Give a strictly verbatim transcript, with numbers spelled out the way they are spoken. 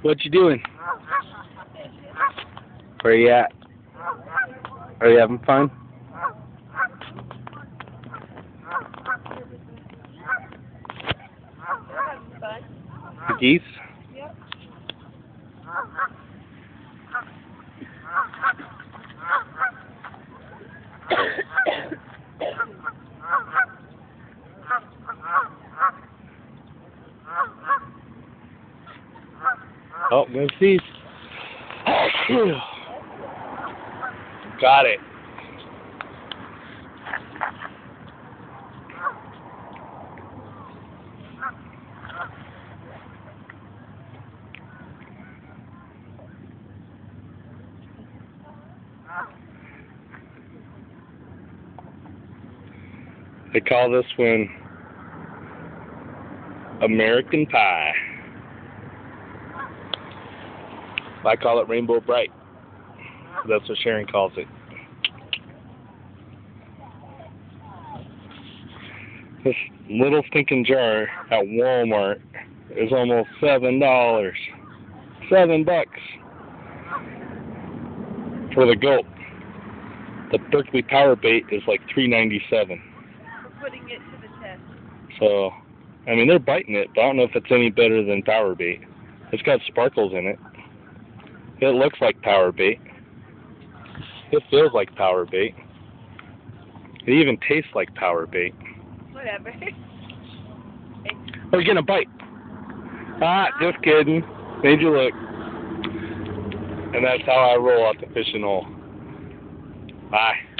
What you doing? Where you at? Are you having fun? The geese? Yep. Oh, go see. Got it. They call this one American Pie. I call it Rainbow Bright. That's what Sharon calls it. This little stinking jar at Walmart is almost seven dollars. Seven bucks for the gulp. The Berkeley Power Bait is like three ninety-seven. We're putting it to the test. So, I mean, they're biting it, but I don't know if it's any better than Power Bait. It's got sparkles in it. It looks like Power Bait. It feels like Power Bait. It even tastes like Power Bait. Whatever. Oh, you're gonna bite. Ah, just kidding. Made you look. And that's how I roll out the fishing hole. Bye.